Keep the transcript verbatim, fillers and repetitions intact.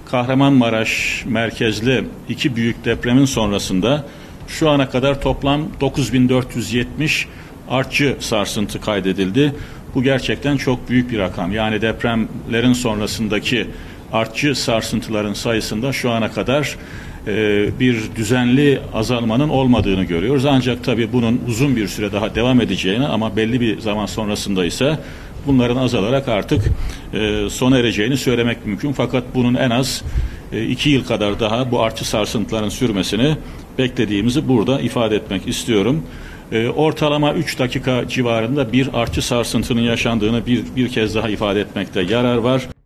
Kahramanmaraş merkezli iki büyük depremin sonrasında şu ana kadar toplam dokuz bin dört yüz yetmiş artçı sarsıntı kaydedildi. Bu gerçekten çok büyük bir rakam. Yani depremlerin sonrasındaki artçı sarsıntıların sayısında şu ana kadar e, bir düzenli azalmanın olmadığını görüyoruz. Ancak tabii bunun uzun bir süre daha devam edeceğini ama belli bir zaman sonrasında ise bunların azalarak artık e, sona ereceğini söylemek mümkün. Fakat bunun en az e, iki yıl kadar daha bu artçı sarsıntıların sürmesini beklediğimizi burada ifade etmek istiyorum. E, ortalama üç dakika civarında bir artçı sarsıntının yaşandığını bir, bir kez daha ifade etmekte yarar var.